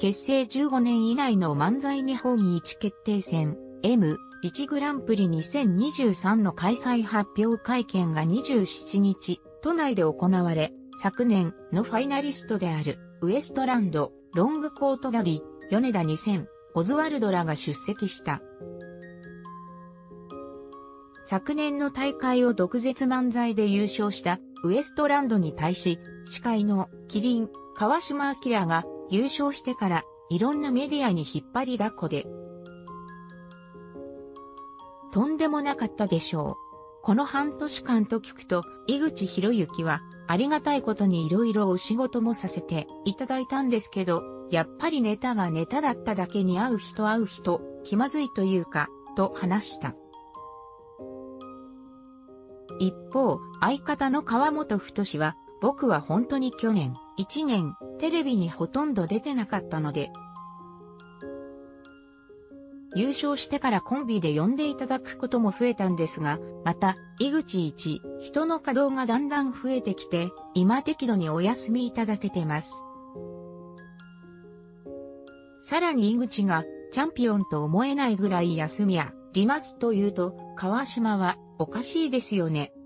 結成15年以内の漫才日本一決定戦 M1 グランプリ2023の開催発表会見が27日、都内で行われ、昨年のファイナリストであるウエストランド、ロングコートダディ、米田2000、オズワルドらが出席した。昨年の大会を毒舌漫才で優勝したウエストランドに対し、司会のキリン、川島明が優勝してからいろんなメディアに引っ張りだこで。とんでもなかったでしょう。この半年間と聞くと、井口博之はありがたいことにいろいろお仕事もさせていただいたんですけど、やっぱりネタがネタだっただけに会う人、気まずいというか、と話した。一方、相方の川本太は、僕は本当に去年、1年、テレビにほとんど出てなかったので、優勝してからコンビで呼んでいただくことも増えたんですが、また、井口一、人の稼働がだんだん増えてきて、今適度にお休みいただけてます。さらに井口が、チャンピオンと思えないぐらい休みありますと言うと、川島は、おかしいですよね。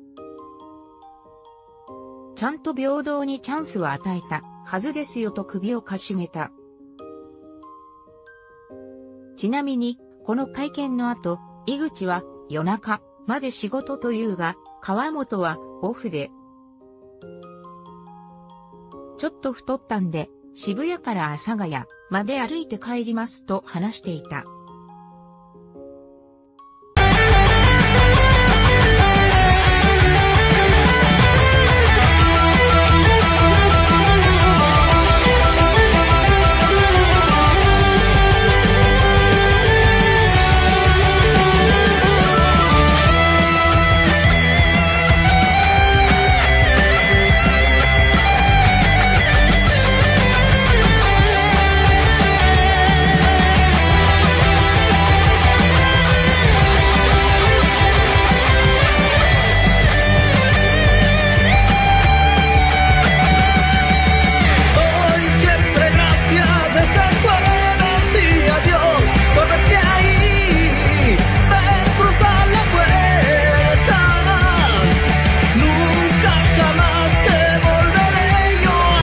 ちゃんと平等にチャンスを与えたはずですよと首をかしげた。ちなみに、この会見の後、井口は夜中まで仕事というが、川本はオフで。ちょっと太ったんで、渋谷から阿佐ヶ谷まで歩いて帰りますと話していた。